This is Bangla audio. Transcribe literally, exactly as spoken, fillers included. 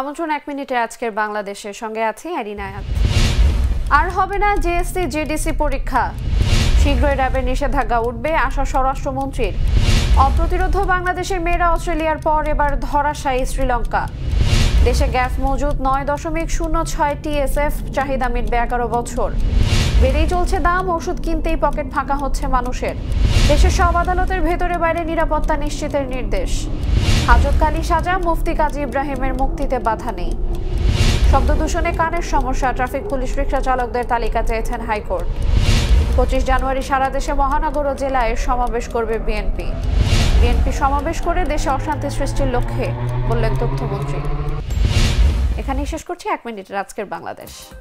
আমন্ত্রণ এক মিনিটে আজকের বাংলাদেশের সঙ্গে আছি আরিনায়াত। আর হবে না জেএসসি জিডিসি পরীক্ষা, শীঘ্রই র্যাবের নিষেধাজ্ঞা উঠবে আশা স্বরাষ্ট্রমন্ত্রীর। অপ্রতিরোধ বাংলাদেশের মেয়েরা অস্ট্রেলিয়ার পর এবার ধরাশায়ী শ্রীলঙ্কা। দেশে গ্যাস মজুদ নয় দশমিক শূন্য ছয় টিএসএফ, চাহিদা মিটবে এগারো বছর। বেড়েই চলছে দাম, ওষুধ কিনতেই পকেট ফাঁকা হচ্ছে মানুষের। দেশের সব আদালতের ভেতরে বাইরে নিরাপত্তা নিশ্চিতের নির্দেশ। হাজতকালী সাজা, মুফতি কাজী ইব্রাহিমের মুক্তিতে বাধা নেই। শব্দ দূষণে কানের সমস্যা, ট্রাফিক পুলিশ রিকশা চালকদের তালিকা চেয়েছেন হাইকোর্ট। পঁচিশ জানুয়ারি সারা দেশে মহানগর ও জেলায় সমাবেশ করবে বিএনপি। বিএনপি সমাবেশ করে দেশে অশান্তি সৃষ্টির লক্ষ্যে, বললেন তথ্যমন্ত্রী। এখানেই শেষ করছি এক মিনিটের আজকের বাংলাদেশ।